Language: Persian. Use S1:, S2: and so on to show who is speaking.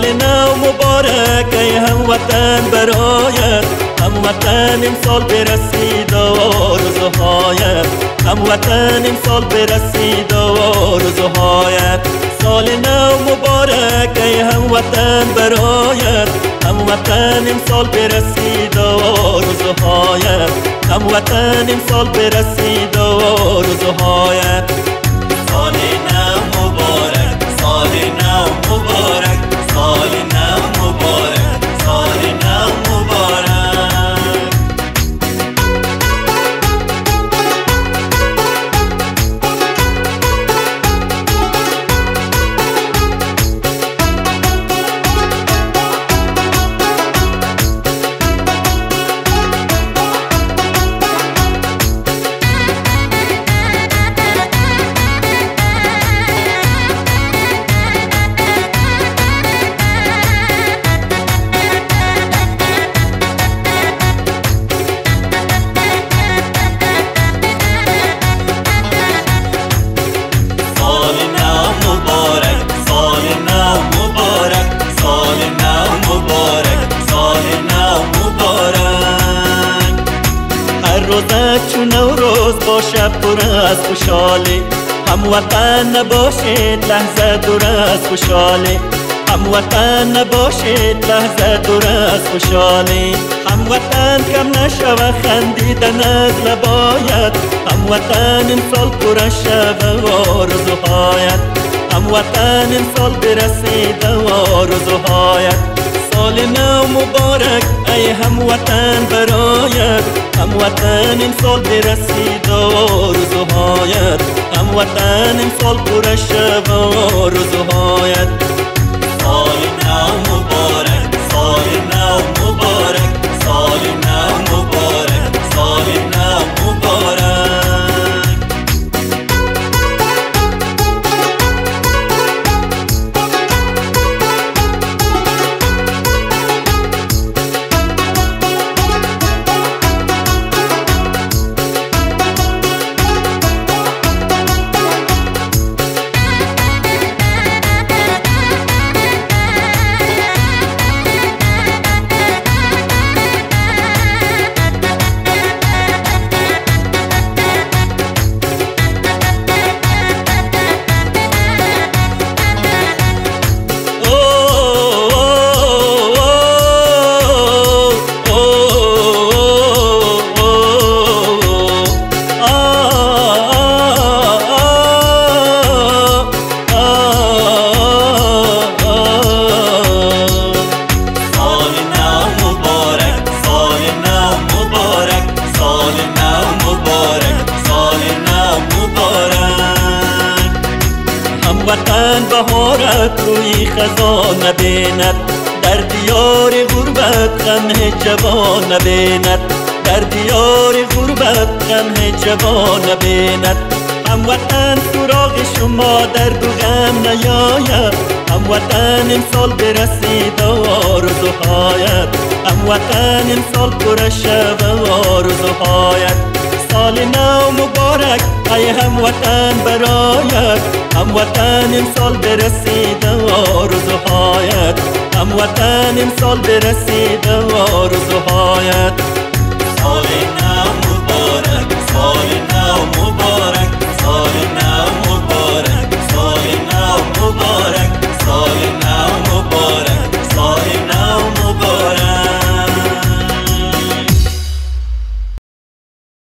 S1: نو مبارک ای هموطن برایت، هموطن امسال برسید آرزوهایت، هموطن امسال برسید آرزوهایت. سال نو مبارک ای هموطن برایت، هموطن امسال برسید آرزوهایت، هموطن امسال برسید آرزوهایت. سال نو مبارک، سال نو مبارک، سال نو مبارک، سال نو مبارک. روزت چون نوروز باشه پر از خوشحالی، هموطن نباشید لحظه دور از خوشحالی، هموطن نباشید لحظه دور از خوشحالی. هموطن کم نشوه خندیدن از لبایت، هموطن امسال پر شوه آرزوهایت، هموطن امسال برسید آرزوهایت. سال نو مبارک ای هموطن برایت، هموطن امسال برسید آرزوهایت، هموطن امسال پر شوه آرزوهایت. سال نو مبارک، سال نو مبارک، سال نو مبارک، سال نو مبارک. هموطن بهارت روی خزان نبیند، در دیار غربت غم جوان نبیند، در دیار غربت غم جوان نبیند. هموطن سراغ شما درد و غم نیاید، هموطن امسال برسید آرزوهایت، هموطن امسال پر شوه آرزوهایت. سال نو مبارک ای هموطن برایت، هموطن امسال برسید آرزوهایت، هموطن امسال برسید آرزوهایت.